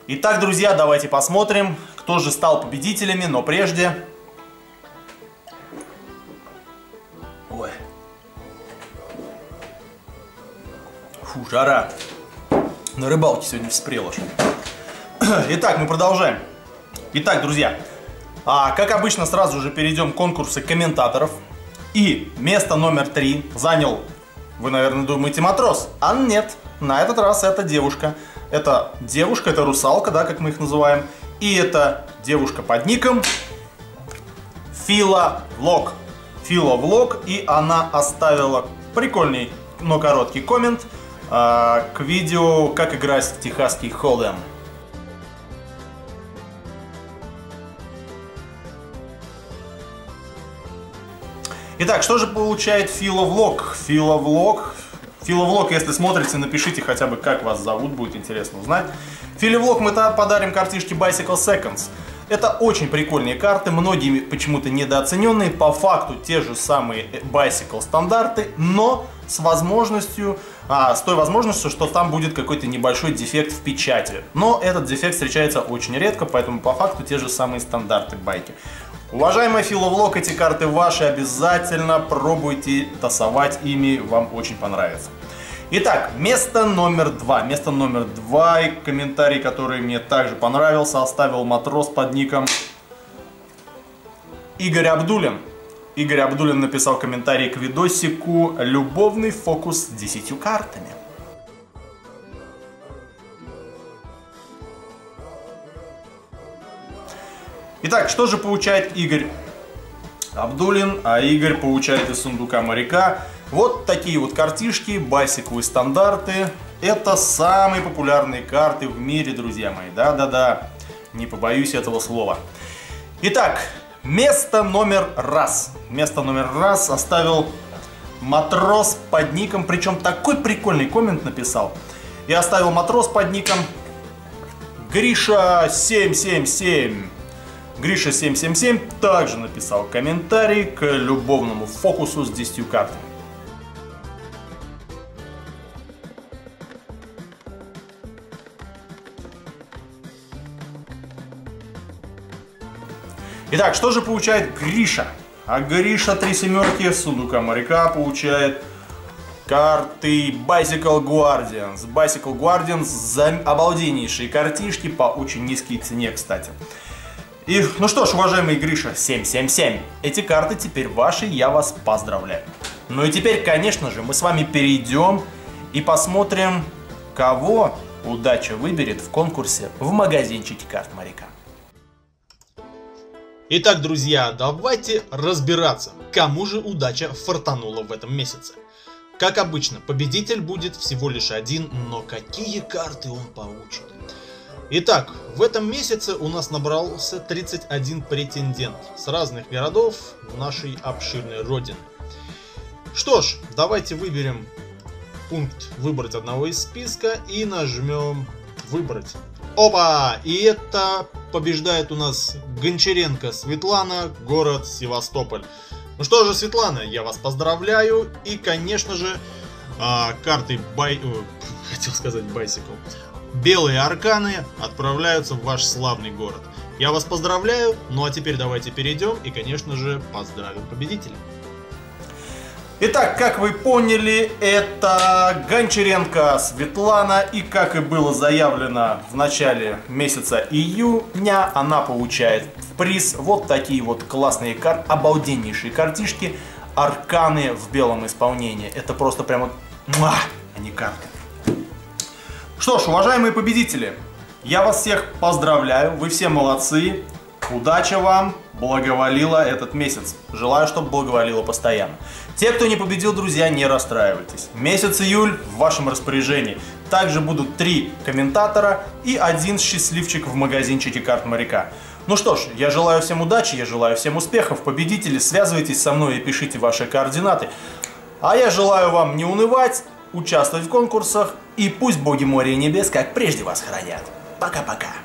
Итак, друзья, давайте посмотрим, кто же стал победителями, но прежде... Ой. Фу, жара. На рыбалке сегодня вспрело. Итак, мы продолжаем. Итак, друзья, как обычно, сразу же перейдем к конкурсу комментаторов. И место номер 3 занял, вы, наверное, думаете, матрос. А нет, на этот раз это девушка. Это девушка, это русалка, да, как мы их называем. И это девушка под ником Филовлог. Филовлог, и она оставила прикольный, но короткий коммент к видео «Как играть в техасский холдем». Итак, что же получает Филовлог? Филовлог, если смотрите, напишите хотя бы, как вас зовут, будет интересно узнать. Филовлог мы подарим картишки Bicycle Seconds. Это очень прикольные карты, многими почему-то недооцененные, по факту те же самые Bicycle стандарты, но с возможностью, с той возможностью, что там будет какой-то небольшой дефект в печати. Но этот дефект встречается очень редко, поэтому по факту те же самые стандарты байки. Уважаемый Филовлог, эти карты ваши, обязательно пробуйте тасовать ими, вам очень понравится. Итак, место номер 2. Место номер 2, и комментарий, который мне также понравился, оставил матрос под ником Игорь Абдулин. Игорь Абдулин написал комментарий к видосику «Любовный фокус с 10 картами». Итак, что же получает Игорь Абдулин? А Игорь получает из сундука моряка вот такие вот картишки, Bicycle стандарты. Это самые популярные карты в мире, друзья мои. Да-да-да, не побоюсь этого слова. Итак, место номер раз. Место номер раз оставил матрос под ником, причем такой прикольный коммент написал. Я оставил матрос под ником Гриша 777. Гриша 777 также написал комментарий к любовному фокусу с 10 картами. Итак, что же получает Гриша? А Гриша 3 семерки с сундука моряка получает карты Bicycle Guardians. Bicycle Guardians за обалденнейшие картишки по очень низкой цене, кстати. И, ну что ж, уважаемый Гриша 777, эти карты теперь ваши, я вас поздравляю. Ну и теперь, конечно же, мы с вами перейдем и посмотрим, кого удача выберет в конкурсе в магазинчике карт моряка. Итак, друзья, давайте разбираться, кому же удача фартанула в этом месяце. Как обычно, победитель будет всего лишь один, но какие карты он получит? Итак, в этом месяце у нас набрался 31 претендент с разных городов нашей обширной родины. Что ж, давайте выберем пункт «Выбрать одного из списка» и нажмем «Выбрать». Опа! И это побеждает у нас Гончаренко Светлана, город Севастополь. Ну что же, Светлана, я вас поздравляю. И, конечно же, карты хотел сказать Bicycle. Белые арканы отправляются в ваш славный город. Я вас поздравляю, ну а теперь давайте перейдем и, конечно же, поздравим победителя. Итак, как вы поняли, это Гончаренко Светлана, и как и было заявлено в начале месяца июня, она получает в приз вот такие вот классные обалденнейшие картишки, арканы в белом исполнении. Это просто прямо, а не карты. Что ж, уважаемые победители, я вас всех поздравляю, вы все молодцы, удачи вам, благоволила этот месяц, желаю, чтобы благоволила постоянно. Те, кто не победил, друзья, не расстраивайтесь, месяц июль в вашем распоряжении, также будут 3 комментатора и 1 счастливчик в магазинчике карт моряка. Ну что ж, я желаю всем удачи, я желаю всем успехов, победители, связывайтесь со мной и пишите ваши координаты, а я желаю вам не унывать, участвовать в конкурсах, и пусть боги моря и небес, как прежде, вас хранят. Пока-пока.